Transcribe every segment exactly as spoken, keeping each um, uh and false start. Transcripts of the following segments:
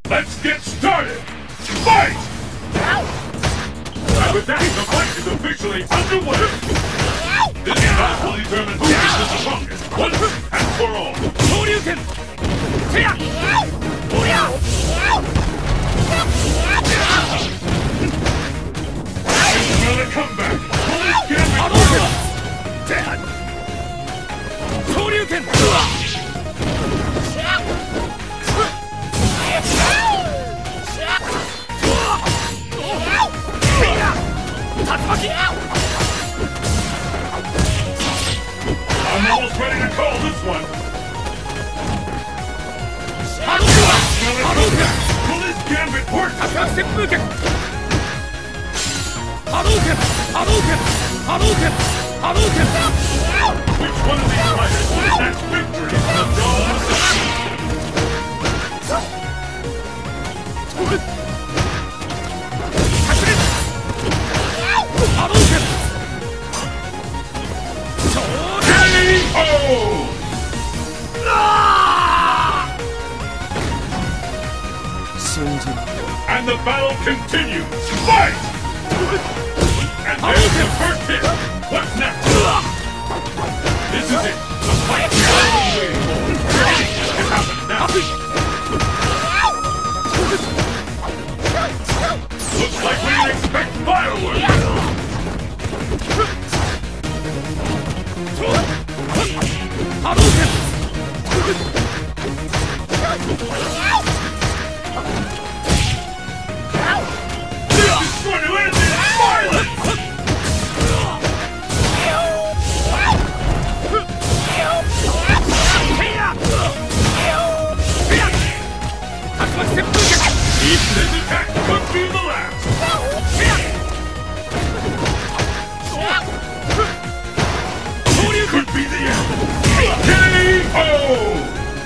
Let's get started! Fight! And with that, the fight is officially underway! This bout will determine who is the strongest, once and for all! Shoryuken! Teya! Oya! It's another comeback! Police Gambit! Dad! Shoryuken! I'm almost ready to call this one. Will this gambit work? Which one of these fighters will snatch victory from the jaws of and the battle continues! Fight! And there's the first hit! What's next? This is it! The fight we've all been waiting for! Anything can happen now! Looks like we didn't expect fireworks! This attack could be the last! This could be the end! K O!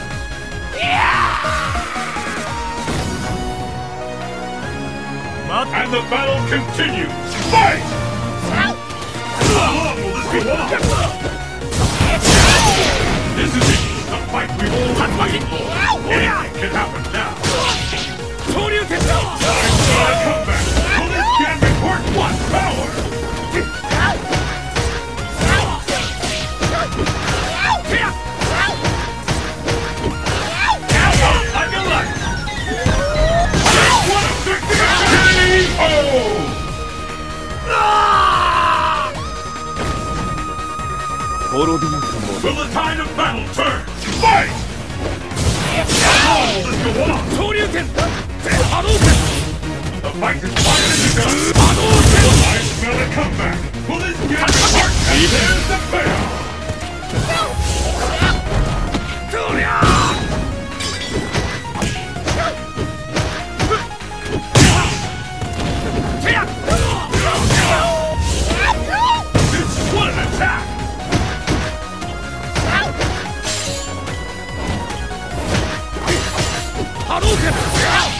And the battle continues! Fight! How long will this go on? This is it! The fight we've all been waiting for! Anything can happen now! Time for a comeback! Will this gambit work? What power! Like a light! What a victory! K O! Will the tide of battle turn? Fight! How long will this go on? The fight is finally begun! I smell a comeback! Will this get work? And there's the payoff! This was an attack! Hadouken!